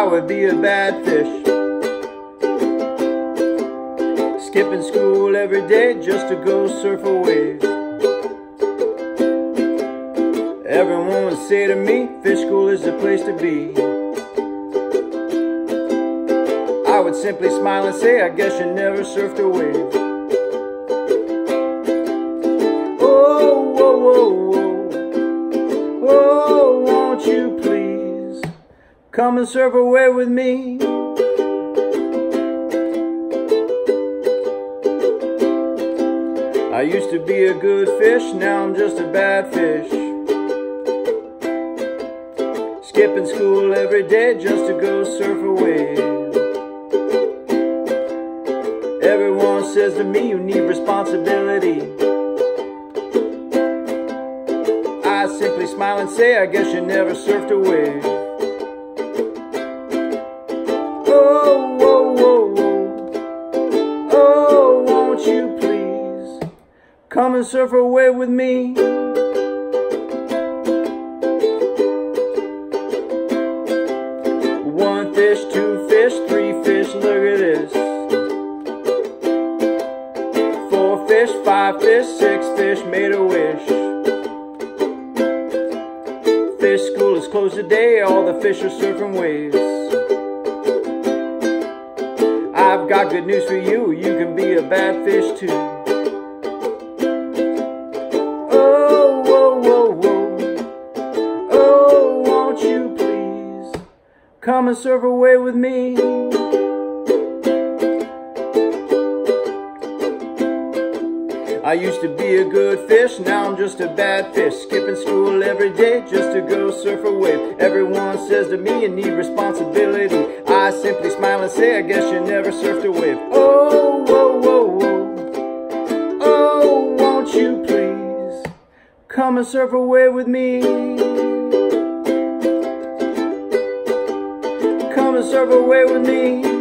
would be a bad fish, skipping school every day just to go surf a wave. Everyone would say to me, fish school is the place to be. I would simply smile and say, I guess you never surfed a wave. Oh, whoa, whoa, whoa. Oh, won't you please come and surf a wave with me? I used to be a good fish, now I'm just a bad fish, skipping school every day just to go surf a wave. Everyone says to me, you need responsibility. I simply smile and say, I guess you never surfed a wave. Oh, whoa, whoa, whoa. Oh, won't you please come and surf a wave with me? One fish, two fish, three fish, look at this. Four fish, five fish, six fish, made a wish. Fish school is closed today, all the fish are surfing waves. I've got good news for you, you can be a bad fish too. Oh, whoa, whoa, whoa. Oh, won't you please come and surf a wave with me? I used to be a good fish, now I'm just a bad fish, skipping school every day just to go surf a wave. Everyone says to me, you need responsibility. I simply smile and say, I guess you never surfed a wave. Oh, whoa, whoa, whoa. Oh, won't you please come and surf a wave with me? Come and surf a wave with me.